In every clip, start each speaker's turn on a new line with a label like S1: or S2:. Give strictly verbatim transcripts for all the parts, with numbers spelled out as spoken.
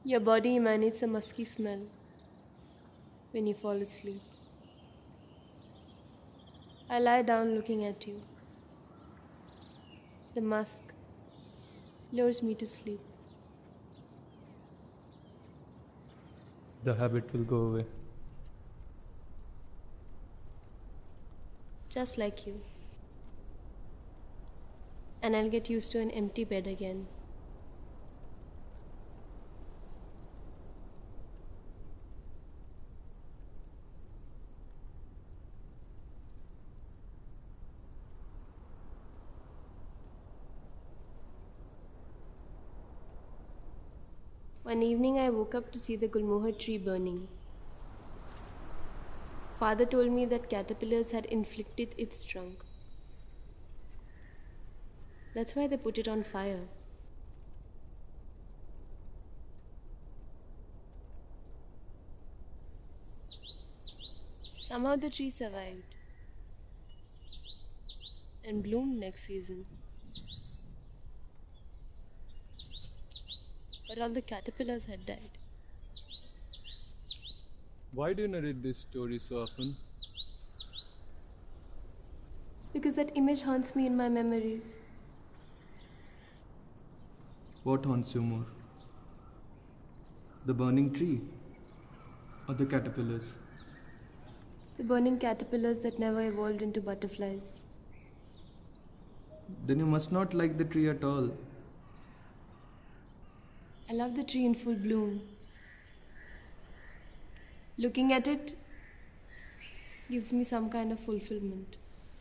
S1: Your body emanates a musky smell when you fall asleep. I lie down looking at you. The musk lures me to sleep.
S2: The habit will go away.
S1: Just like you. And I'll get used to an empty bed again. One evening I woke up to see the Gulmohar tree burning. Father told me that caterpillars had inflicted its trunk. That's why they put it on fire. Somehow the tree survived and bloomed next season. But all the caterpillars had died.
S2: Why do you narrate this story so often?
S1: Because that image haunts me in my memories.
S2: What haunts you more? The burning tree or the caterpillars?
S1: The burning caterpillars that never evolved into butterflies.
S2: Then you must not like the tree at all.
S1: I love the tree in full bloom. Looking at it gives me some kind of fulfillment.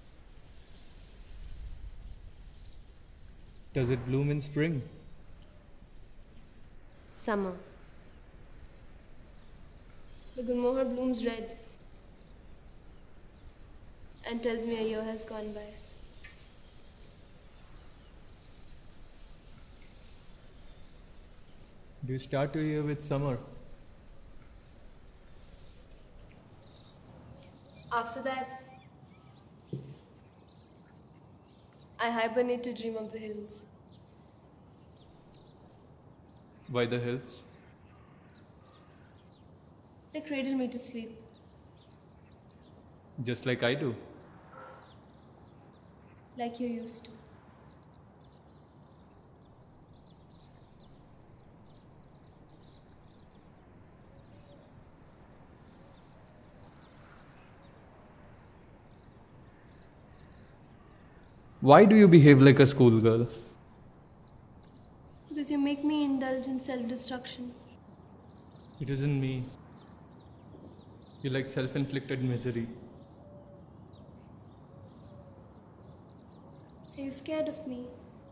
S2: Does it bloom in spring?
S1: Summer. The Gulmohar blooms red and tells me a year has gone by.
S2: Do you start your year with summer?
S1: After that, I hibernate to dream of the hills.
S2: Why the hills?
S1: They cradle me to sleep.
S2: Just like I do.
S1: Like you used to.
S2: Why do you behave like a schoolgirl?
S1: Because you make me indulge in self-destruction.
S2: It isn't me. You like self-inflicted misery.
S1: Are you scared of me?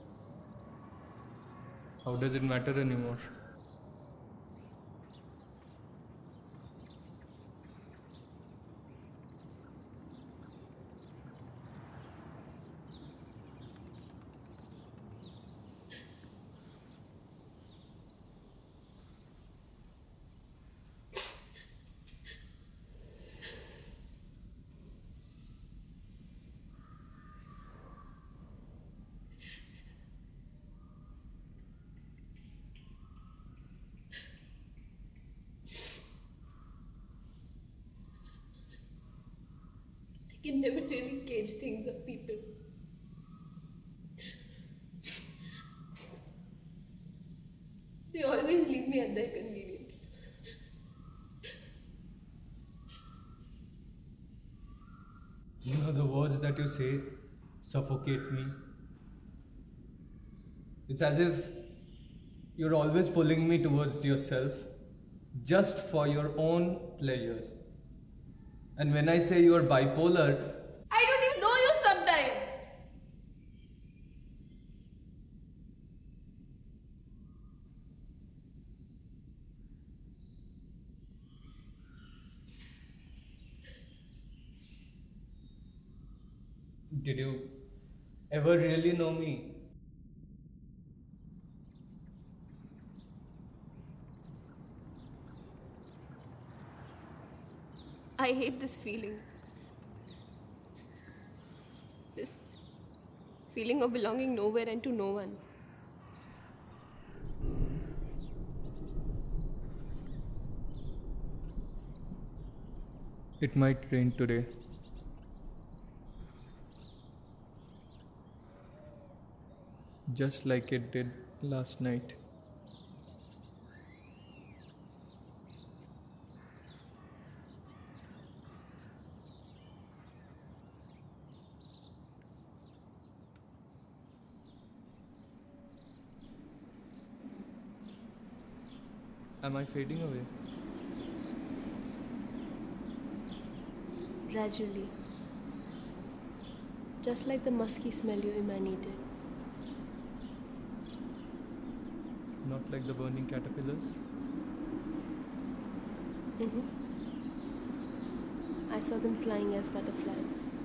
S2: How does it matter anymore?
S1: I can never really gauge things of people. They always leave me at their convenience.
S2: You know, the words that you say suffocate me. It's as if you're always pulling me towards yourself just for your own pleasures. And when I say you're bipolar,
S1: I don't even know you sometimes.
S2: did you ever really know me?
S1: I hate this feeling. This feeling of belonging nowhere and to no one.
S2: It might rain today. Just like it did last night. Am I fading away?
S1: Gradually. Just like the musky smell you emanated.
S2: Not like the burning caterpillars?
S1: Mm-hmm. I saw them flying as butterflies.